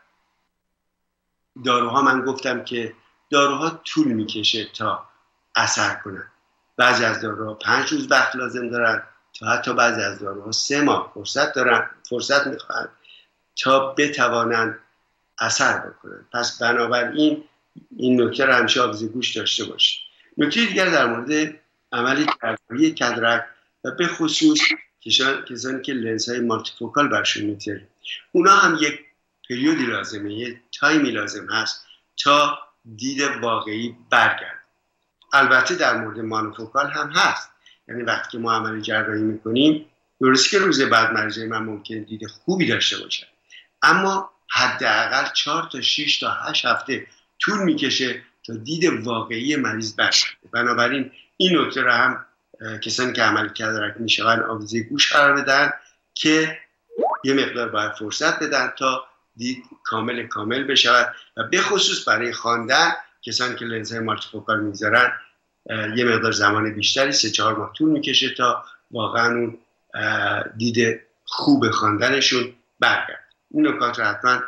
داروها من گفتم که داروها طول میکشه تا اثر کنن. بعضی از داروها 5 روز وقت لازم دارن تا حتی بعضی از داروها 3 ماه فرصت میخوان تا بتوانن اثر بکنن. پس بنابراین این نکته رو همیشه آبزی گوش داشته باشید. نکته دیگر در مورد عمل جراحی کاتاراکت و به خصوص کسانی که لنزهای مالتی فوکال برشون میگذاریم، اونا هم یک پریودی لازمه، یک تایمی لازم هست تا دید واقعی برگرد. البته در مورد مانوفوکال هم هست، یعنی وقتی که ما عمل جراحی میکنیم درسته که روز بعد مریضای من ممکنه دید خوبی داشته باشه، اما حداقل 4 تا 6 تا 8 هفته طول میکشه تا دید واقعی مریض برگرده. بنابراین این نکته رو هم کسانی که عمل کاتاراکت میشن آبزی گوش قرار بدن که یه مقدار باید فرصت بدن تا دید کامل بشود و به خصوص برای خواندن کسانی که لنزهای مالتیفوکال میذارن یه مقدار زمان بیشتری 3-4 ماه طول میکشه تا واقعا اون دید خوب خواندنشون برگرد. این نکات رو حتما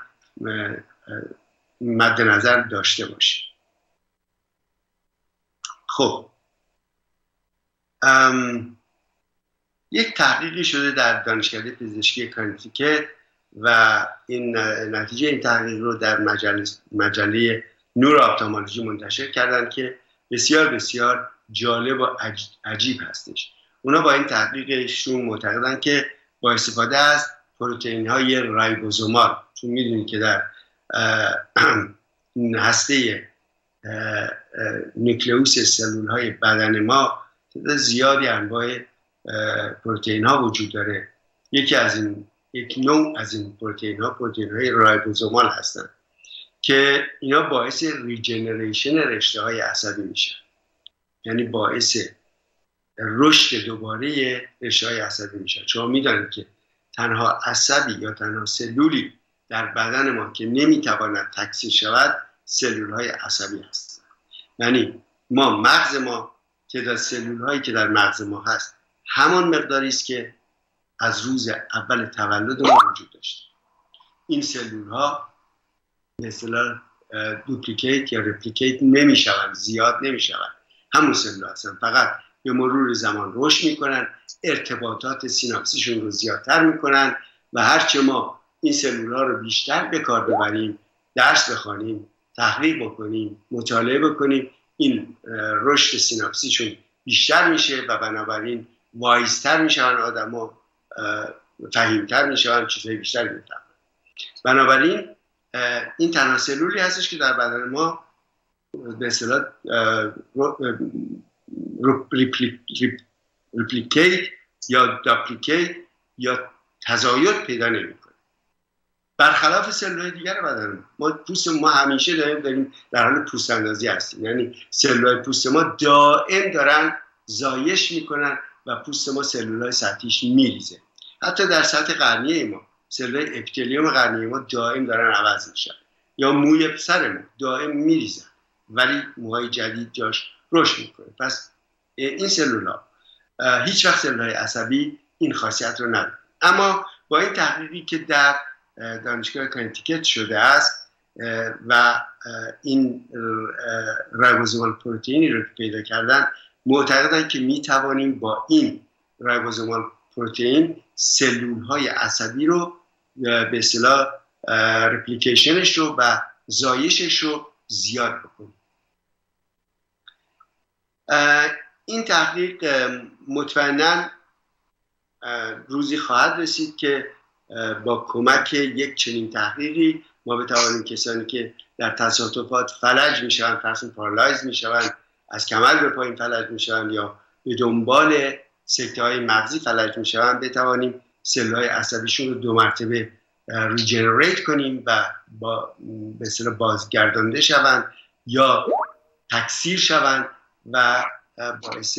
مد نظر داشته باشید. خب یک تحقیقی شده در دانشکده پزشکی کانتیکت و این نتیجه این تحقیق رو در مجله نور آپتالمولوژی منتشر کردن که بسیار بسیار جالب و عجیب هستش. اونا با این تحقیقشون معتقدن که با استفاده از پروتئین های رایبوزومال، چون میدونید که در هسته نوکلئوس سلول های بدن ما زیادی انواع پروتئین ها وجود داره. یک نوع از این پروتئین های رایبوزومال هستن که اینا باعث ریجنریشن رشته های عصبی میشن، یعنی باعث رشد دوباره رشته های عصبی میشن. شما میدونید که تنها عصبی یا تنها سلولی در بدن ما که نمیتواند تکثیر شود سلول های عصبی هستن. یعنی مغز ما تعداد سلول هایی که در مغز ما هست همان مقداری است که از روز اول تولد ما وجود داشته. این سلول ها به اصطلاح دوپلیکیت یا رپلیکیت نمیشوند، زیاد نمیشوند، همون سلول هستن، فقط به مرور زمان رشد میکنن، ارتباطات سیناپسیشون رو زیادتر میکنن و هرچه ما این سلول ها رو بیشتر به کار ببریم، درس بخوانیم، تحقیق بکنیم، مطالعه بکنیم، این رشد سیناپسیشون بیشتر میشه و بنابراین وایزتر میشن آدما، فهیمتر میشن، چیزهای بیشتری میفهمن. بنابراین این تنها سلولی هستش که در بدن ما به اصطلاح ریپلیکیت یا داپلیکیت یا تزاید پیدا نمیکنه. برخلاف سلول‌های دیگر بدن ما پوست ما همیشه داریم در حال پوست اندازی هستیم، یعنی سلول‌های پوست ما دائم دارن زایش میکنن و پوست ما سلول‌های سطحیش میریزه. حتی در سطح قرنیه ما سلول‌های اپیتلیوم قرنیه ما دائم دارن عوض میشن، یا موی سر ما دائم میریزن ولی موهای جدید جاش رشد میکنه. پس این سلول‌ها هیچ وقت سلول‌های عصبی این خاصیت رو ندارن. اما با این تحقیقی که در دانشگاه کانتیکت شده است و این رایبوزومال پروتئینی رو پیدا کردن، معتقدن که می توانیم با این رایبوزومال پروتئین سلول‌های عصبی رو به اصطلاح رپلیکیشنش رو و زایشش رو زیاد بکنیم. این تحقیق مطمئناً روزی خواهد رسید که با کمک یک چنین تحقیقی ما بتوانیم کسانی که در تصادفات فلج میشن، فرضاً پارالایز میشن، از کمر به پایین فلج میشن یا به دنبال سکته‌های مغزی فلج میشن، بتوانیم سلول‌های عصبیشون رو 2 مرتبه ریجنریت کنیم و به اصطلاح بازگردانده شوند یا تکثیر شوند و باعث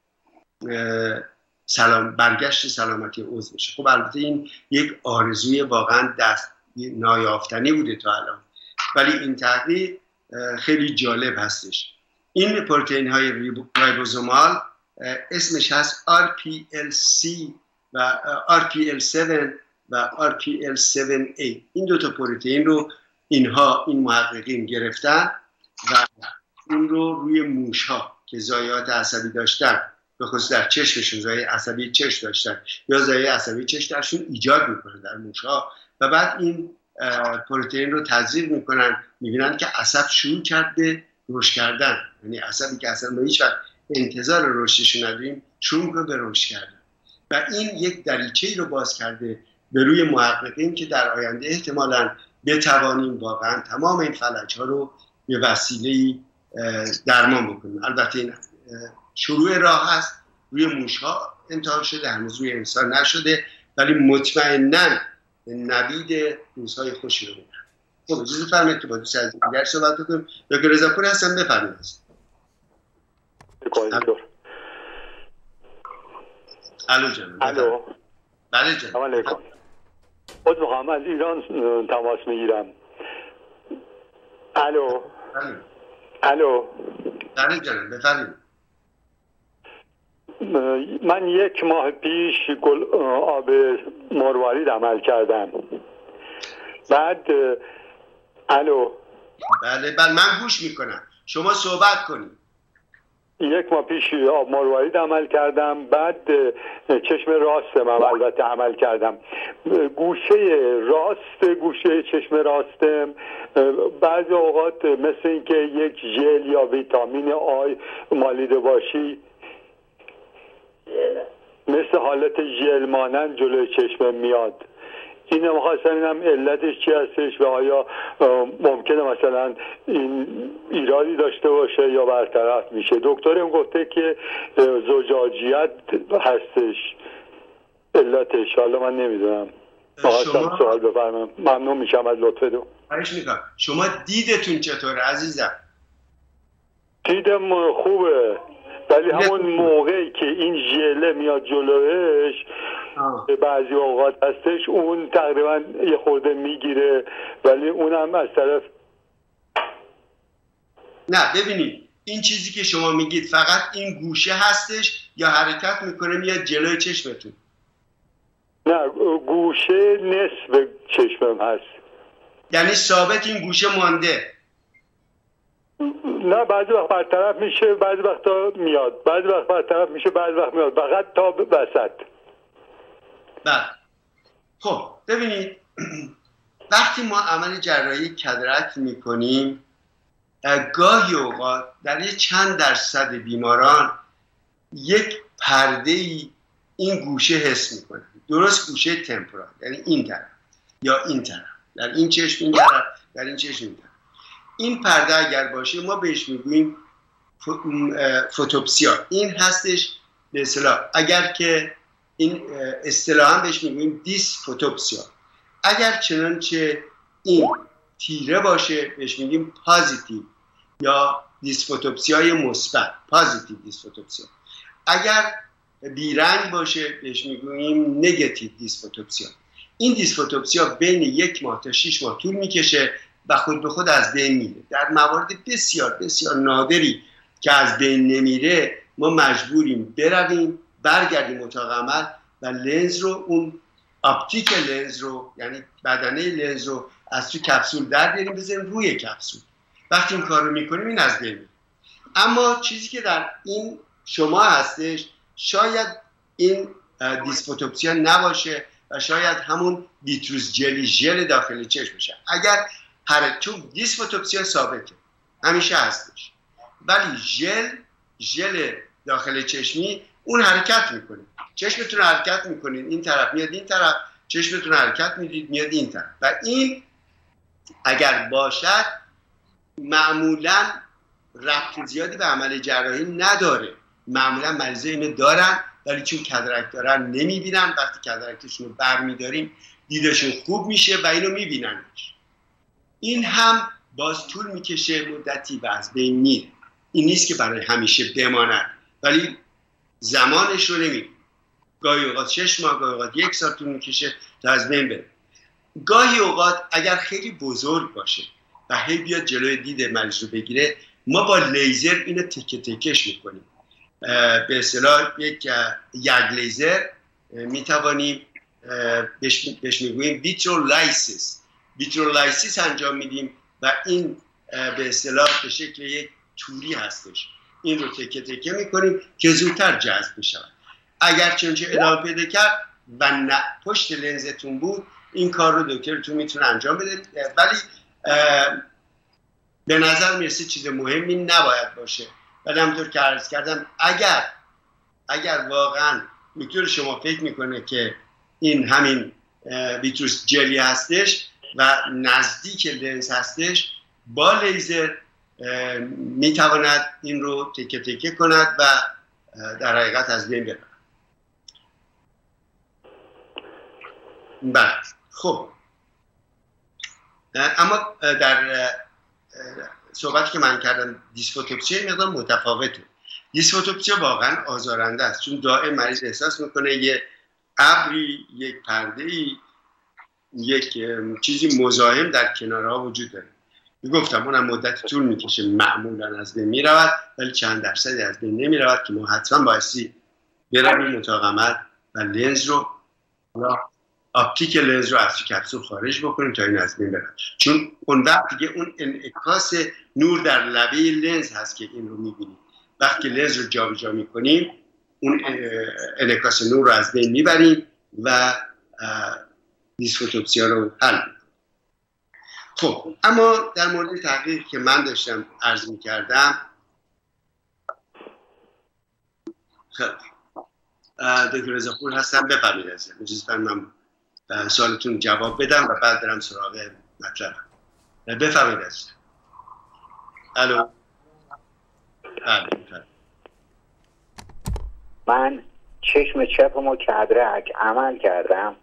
برگشت سلامتی عضو بشه. خب البته این یک آرزوی واقعا نایافتنی بوده تا الان، ولی این تحقیق خیلی جالب هستش. این پروتئین های رایبوزومال اسمش هست RPL7 و RPL7A. این 2 تا پروتئین رو این محققین گرفتن و اون رو روی موش‌ها که زایات عصبی داشتن، به خصوص در چشمشون زایه عصبی چشم داشتن یا زایه عصبی چشم درشون ایجاد میکنن در موش‌ها، و بعد این پروتئین رو تزریق میکنن، میبینن که عصب شروع کرده رشد کردن، یعنی عصبی که اصلا ما هیچ وقت انتظار رشدش نداریم شروع میکنه به رشد کردن و این یک دریچه‌ای رو باز کرده به روی محققین که در آینده احتمالاً بتوانیم واقعا تمام این فلج‌ها رو به وسیله‌ای درمان بکنیم. البته این شروع راه هست، روی موش‌ها امتحان شده، هنوز روی انسان نشده، ولی مطمئناً نوید روزهای خوشی رو می‌بینم. خب اجازه فرمایید که با دوست عزیز دیگر صحبت کنیم. دکتر رضاپور هستم، بفرمایید. الو جانم. الو. بله جانم. سلام علیکم. خود میخوام از ایران تماس میگیرم. الو. الو. بله جانم بفرمایید. من 1 ماه پیش آب مروارید عمل کردم. بعد الو. بله من گوش میکنم، شما صحبت کنید. 1 ماه پیش آب مروارید عمل کردم، بعد چشم راستم البته عمل کردم. گوشه چشم راستم بعضی اوقات مثل اینکه یک ژل یا ویتامین آی مالیده باشی، مثل حالت ژل مانند جلوی چشمم میاد. اینو می‌خواستم ببینم علتش چی هستش و آیا ممکنه مثلا این ایرادی داشته باشه یا برطرف میشه. دکترم گفته که زجاجیت هستش علتش، حالا من نمیدونم. می‌خواستم سوال بفرمایم. ممنون میشم از لطفتون. خواهش میکنم. شما دیدتون چطوره عزیزم؟ دیدم خوبه، ولی همون موقعی که این ژله میاد جلوش بعضی اوقات هستش اون تقریبا یه خورده میگیره، ولی اونم از طرف نه. ببینید این چیزی که شما میگید فقط این گوشه هستش یا حرکت میکنه میاد جلوی چشمتون؟ نه، گوشه نصف چشمم هست. یعنی ثابت این گوشه مانده؟ نه، بعضی وقت برطرف میشه، بعضی وقتا میاد، بعضی وقت برطرف میشه، بعضی وقت میاد، فقط تا وسط. بله. خب ببینید وقتی ما عمل جراحی کاتاراکت میکنیم گاهی اوقات در یه چند درصد بیماران یک پرده‌ای این گوشه حس میکنه، درست گوشه تمپورال، یعنی این طرف یا این طرف، در این چشم این طرف، در این چشم این طرف. این پرده اگر باشه ما بهش میگوییم فوتوپسیا. این هستش به اصطلاح، اگر که این اصطلاحاً بهش میگوییم دیسفوتوپسیا. اگر چنانچه این تیره باشه بهش میگیم پازیتیو یا دیسفوتوپسیای مثبت، پازیتیو دیسفوتوپسیا. اگر بیرنگ باشه بهش میگوییم نگاتیو دیسفوتوپسیا. این دیسفوتوپسیا بین 1 ماه تا 6 ماه طول میکشه و خود به خود از بین میره. در موارد بسیار بسیار نادری که از بین نمیره ما مجبوریم برویم برگردیم اتاق عمل و لنز رو، اون آپتیک لنز رو یعنی بدنه لنز رو از تو کپسول در بیاریم بذاریم روی کپسول. وقتی این کار رو میکنیم این از بین میره. اما چیزی که در این شما هستش شاید این دیسفوتوپسیا نباشه و شاید همون ویتروس ژل داخل چشم بشه. اگر چون دیسفوتوپسیا ثابته همیشه هستش، ولی ژل داخل چشمی اون حرکت میکنه. چشمتون حرکت میکنید این طرف میاد این طرف، چشمتون حرکت میدید میاد این طرف. و این اگر باشد معمولا ربط زیادی به عمل جراحی نداره. معمولا مریضا اینو دارن ولی چون کاتاراکت دارن نمیبینن. وقتی کاتاراکتشون رو برمیداریم دیدشون خوب میشه و اینو میبیننش. این هم باز طول میکشه مدتی و از بین میره. این نیست که برای همیشه بماند، ولی زمانش رو نمیدونه. گاهی اوقات 6 ماه، گاهی اوقات 1 سال طول میکشه تا از بین بره. گاهی اوقات اگر خیلی بزرگ باشه و هی بیاد جلوی دید مریض رو بگیره ما با لیزر اینو تکه تکش میکنیم. به اصطلاح یک لیزر میتوانیم بهش میگوییم ویترولایسیس انجام میدیم و این به اصطلاح به شکل یک توری هستش. این رو تکه تکه میکنیم که زودتر جذب بشه. اگر چنانچه ادامه پیدا کرد و پشت لنزتون بود این کار رو دکترتون میتونه انجام بده، ولی به نظر میرسه چیز مهمی نباید باشه. ولی همونطور که عرض کردم اگر واقعا دکتر شما فکر میکنه که این همین ویتروس ژلی هستش و نزدیک لنز هستش، با لیزر میتواند این رو تکه تکه کند و در حقیقت از بین ببرد. بله. خب اما در صحبتی که من کردم دیسفوتوپسیا مقدار متفاوته. دیسفوتوپسیا واقعا آزارنده است چون دائم مریض احساس میکنه یه ابری، یک پرده‌ای یک چیزی مزاحم در کنارها وجود داره. گفتم اونم مدت طول میکشه، معمولا از بین میرود، ولی چند درصدی از بین نمیرود که ما حتما بایستی برویم اتاق عمل و لنز رو یا آپتیک لنز رو از کپسول خارج بکنیم تا این از بین بره. چون اون وقت دیگه اون انعکاس نور در لبه لنز هست که این رو میبینیم. وقتی لنز رو جابجا میکنیم اون انعکاس نور رو از بین میبریم و دیسفوتوپسیا رو حل میکنیم. خب اما در مورد تحقیق که من داشتم عرض میکردم، خب دکتر رضاپور هستم، بفرمایید عزیزم. اجازه بدید من سوالتون جواب بدم و بعد برم سراغ مطلب. بفرمایید عزیزم. الو. من چشم چپمو کدرک عمل کردم.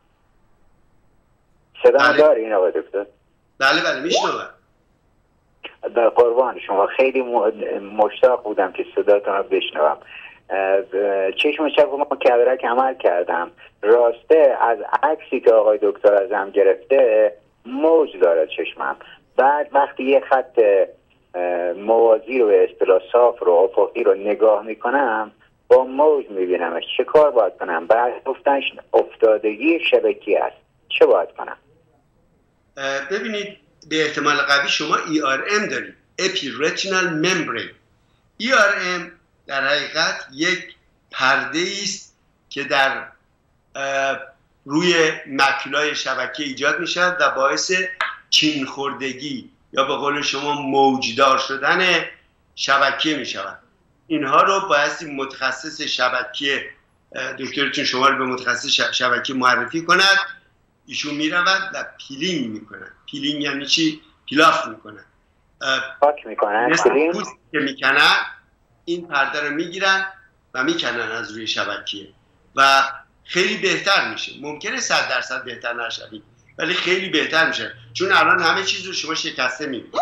صدا داری این آقای دکتر؟ بله میشنوم. در قربان شما، خیلی مشتاق بودم که صداتون رو بشنوم. چشم چپمو کدرک عمل کردم. راسته از عکسی که آقای دکتر ازم گرفته موج داره چشمم. بعد وقتی یه خط موازی رو به اصطلاح صاف رو افقی رو نگاه میکنم با موج میبینمش. چه کار باید کنم؟ بعد گفتنش افتادگی شبکیه است. چه باید کنم؟ ببینید، به احتمال قوی شما ERM دارید، Epiretinal Membrane. ERM در حقیقت یک پرده است که در روی ماکولای شبکیه ایجاد میشد و باعث چین خوردگی یا به قول شما موجدار شدن شبکیه میشود. اینها رو بایستی متخصص شبکیه، دکترتون شما رو به متخصص شبکیه معرفی کند. ایشون میرود و پیلینگ میکنن. پیلینگ یعنی چی؟ پیلاف میکنن، پاک میکنن، پوست که میکنن، این پرده رو میگیرن و میکنن از روی شبکیه و خیلی بهتر میشه. ممکنه 100% بهتر نشوید ولی خیلی بهتر میشه، چون الان همه چیز رو شما شکسته میبینید.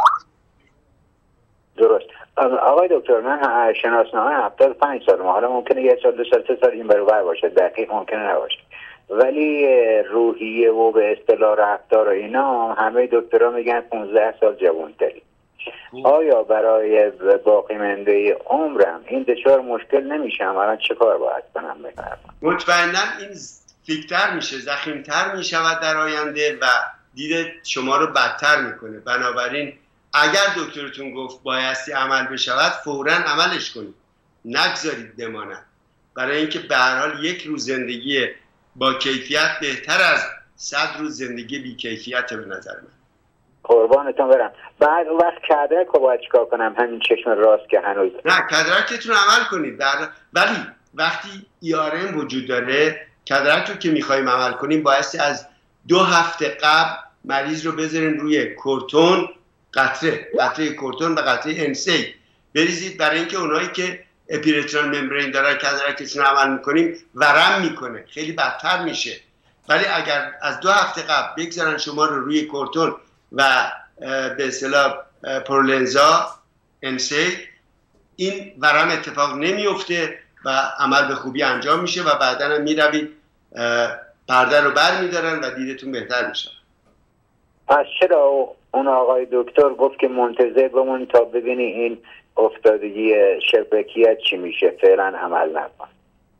درست. آقای دکتر، من شناسنامه 75 سالم، حالا ممکنه 1 سال 2 سال 3 سال این برابر باشه، دقیق ممکنه نباشه، ولی روحیه و به اصطلاح رفتار و اینا همه دکترها میگن 15 سال جوان‌تری. آیا برای باقی مانده عمرم این دچار مشکل نمیشم؟ الان چه کار باید کنم؟ مطمئنا این فیکتر میشه، زخیمتر میشود در آینده و دید شما رو بدتر میکنه. بنابراین اگر دکترتون گفت بایستی عمل بشود، فوراً عملش کنید، نگذارید بماند، برای اینکه به هر حال 1 روز زندگی با کیفیت بهتر از 100 روز زندگی بی کیفیت به نظر من. قربانتون برم. بعد وقت کدرک رو باید چیکار کنم؟ همین چشم راست که هنوز نه، کدرکتون عمل کنید ولی وقتی ERM وجود داره، کدرک رو که میخوایم عمل کنیم بایستی از 2 هفته قبل مریض رو بذاریم روی کورتون، قطره کورتون و قطره انسی بریزید، برای اینکه اونایی که اپیرترال ممبرین دارن کدرکشون عمل میکنیم ورم میکنه، خیلی بدتر میشه. ولی اگر از 2 هفته قبل بگذارن شما رو روی کورتون و به اصطلاح پرولنزا انسی، این ورم اتفاق نمیفته و عمل به خوبی انجام میشه و بعدا هم میروید پرده رو بر میدارن و دیدتون بهتر میشه. پس چرا اون آقای دکتر گفت که منتظر بمون تا ببینی این افتادگی شبکیت چی میشه، فعلا عمل نکن؟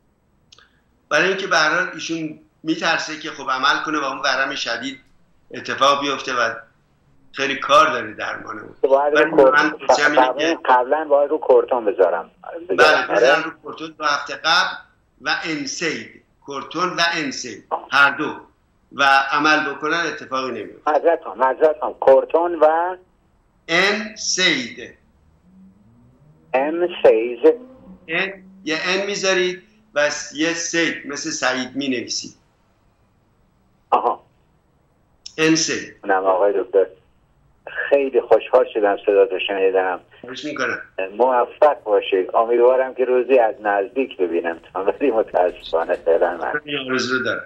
برای اینکه به هر حال ایشون میترسه که خب عمل کنه و اون ورم شدید اتفاق بیفته و خیلی کار داره درمان اون. قبلا باید رو کورتون بذارم. بله، بذارم رو کورتون 2 هفته قبل و انسید، کورتون و انسید هر دو، و عمل بکنن اتفاقی نمیفته. معذرت هم کورتون و انسید. یه ان میذارید و یه سید مثل سعید می نویسید. آها، انسید. نم آقای دکتر، خیلی خوشحال شدم صداتو شنیدم. خوش میکنم. موفق باشید. امیدوارم که روزی از نزدیک ببینم، ولی متاسفانه فعلا من آرزو دارم.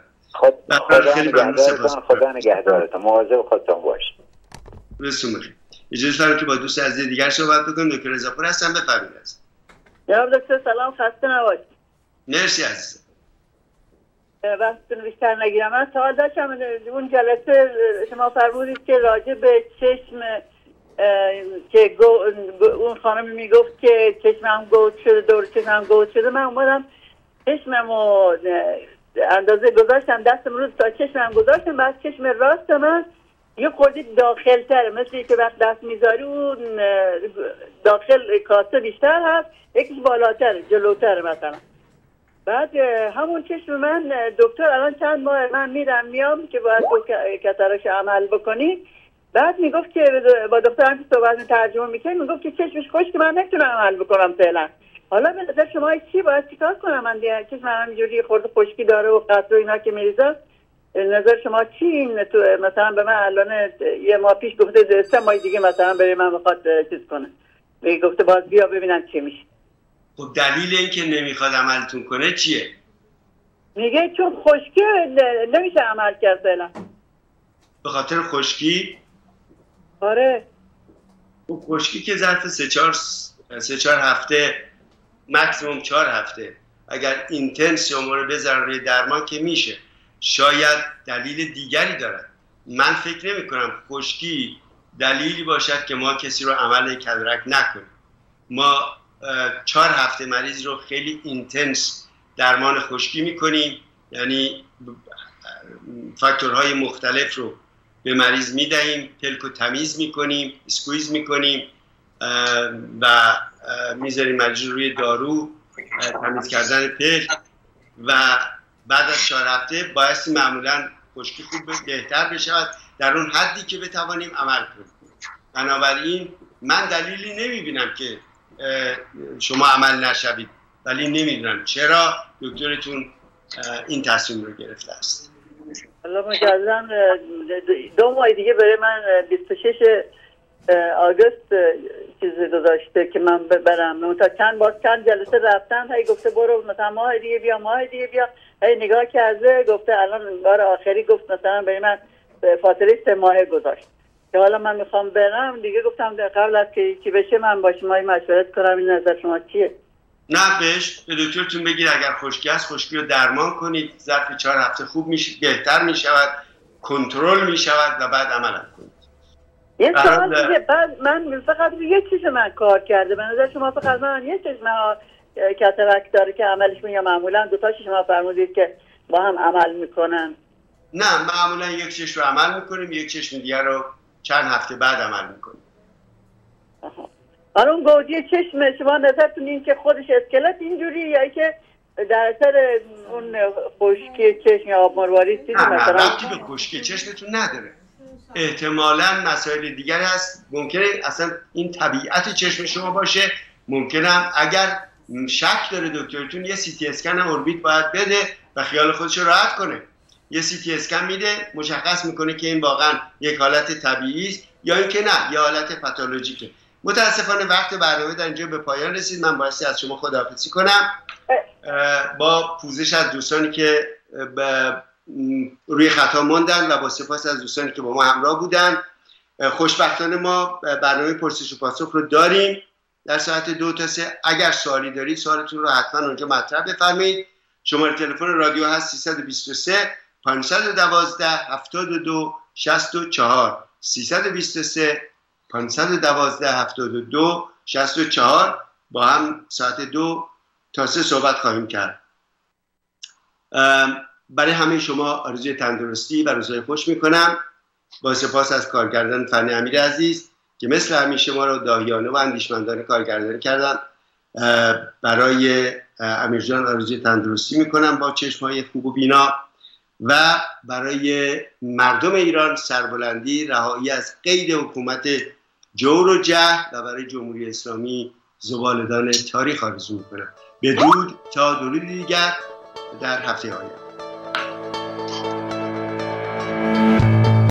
خدا نگهدارتون. مواظب خودتون باشید. بسیار اجازه دارم که با دوست عزیز دیگر صحبت بکنم. دکتر رضاپور هستم، بفرمایید. جناب دکتر سلام، خسته نباشید. مرسی عزیزم. وقتتون بیشتر نگیرم. من سوال داشتم. اون جلسه شما فرمودید که راجع به چشم که اون خانم میگفت که چشمم گود شده، دور چشمم گود شده. من اومدم چشممو اندازه گذاشتم، دستم رو تا چشمم گذاشتم، بعد چشم راست من یه خورده داخل تره، مثل که وقت دست میذاری اون داخل کاسه بیشتر هست، یکیش بالاتر جلوتر مثلا. بعد همون چشم من دکتر الان چند ماه من میرم میام که باید کتراش عمل بکنی. بعد میگفت که با دکترم که صحبت ترجمه میکنه میگفت که چشمش خشک، من نمیتونم عمل بکنم فعلا. حالا به نظر شما چی باید چیکار کنم؟ من دیگه چشم من اینجوری خورده خشکی داره و قطره اینا که میریزه. نظر شما چی؟ این تو مثلا به من الان یه ماه پیش گفته 3 ماه دیگه مثلا برای من میخواد چیز کنه، گفته باز بیا ببینم چی میشه. خب دلیل این که نمیخواد عملتون کنه چیه؟ میگه چون خشکی نمیشه عمل کرد فعلا. به خاطر خشکی؟ آره. خب خشکی که ظرف 3-4 هفته مکسیموم 4 هفته اگر اینتنس شما رو بذارن روی درمان که میشه. شاید دلیل دیگری دارد. من فکر نمی کنم خشکی دلیلی باشد که ما کسی رو عمل کاتاراکت نکنیم. ما 4 هفته مریض رو خیلی اینتنس درمان خشکی میکنیم، یعنی فاکتورهای مختلف رو به مریض میدهیم، پلک رو تمیز میکنیم، اسکویز میکنیم و میذاریم مریض روی دارو تمیز کردن پلک و بعد از 4 هفته بایستی معمولا خشکی خوب بهتر بشود در اون حدی که بتوانیم عمل کنیم. بنابراین من دلیلی نمیبینم که شما عمل نشوید، ولی نمیدونم چرا دکترتون این تصمیم رو گرفته است. حالا مجدداً 2 ماه دیگه برای من 26 آگوست چیز گذاشته که من برم. تا چند جلسه رفتم، هی گفته برو مثلا ماه دیگه بیا، هی نگاه کرده گفته الان بار آخری گفت مثلا برای من فاصله 3 ماه گذاشت که حالا من میخوام برم دیگه. گفتم قبل از که چی بشه من با شما مشورت کنم، این نظر شما چیه؟ نه به دکترتون بگید اگر خشکی است خشکی رو درمان کنید، ظرف 4 هفته خوب میشه، بهتر میشود، کنترل میشود و بعد عمل کنید. یه سوال دیگه، بعد من فقط یه چیز من کار کرده، به نظر شما فقط من یه چیز من کاتاراکت داره که عملش یا معمولا 2 تا شما فرمودید که با هم عمل میکنن؟ نه معمولا یک چشم رو عمل میکنیم، یک چشم دیگر رو چند هفته بعد عمل میکنیم. حالا اون گودی چشم شما نظرتون این که خودش اسکلت اینجوری یا که در اثر اون خشکی چشم یا آب مرواری چیزی مثلا؟ نه ربطی به خشکی چشمتون نداره. احتمالاً مسائل دیگری هست. ممکنه اصلا این طبیعت چشم شما باشه. ممکنه اگر شک داره دکترتون یه سی تی اسکن اوربیت باید بده و خیال خودش رو راحت کنه. یه سی تی اسکن میده مشخص میکنه که این واقعا یک حالت طبیعی است یا اینکه نه یه حالت پاتولوژیکه. متاسفانه وقت برنامه در اینجا به پایان رسید. من بایستی از شما خداحافظی کنم با پوزش از دوستانی که روی خطا موندن و با سپاس از دوستانی که با ما همراه بودن. خوشبختانه ما برنامه پرسش و پاسخ رو داریم در ساعت 2 تا 3. اگر سوالی دارید سوالتون رو حتما اونجا مطرح بفرمایید. شماره تلفن رادیو هست 323 512 72 64 323 512 72 64. با هم ساعت 2 تا 3 صحبت خواهیم کرد. برای همه شما آرزوی تندرستی و روزهای خوش میکنم. با سپاس از کارگردان فنی امیر عزیز که مثل همیشه ما رو داهیانه و اندیشمندانه کارگردانی کردن. برای امیر جان آرزوی تندرستی میکنم با چشمهای خوب و بینا و برای مردم ایران سربلندی، رهایی از قید حکومت جور و جهل و برای جمهوری اسلامی زباله‌دان تاریخ آرزو میکنم. بدرود تا درودی دیگر در هفته آینده.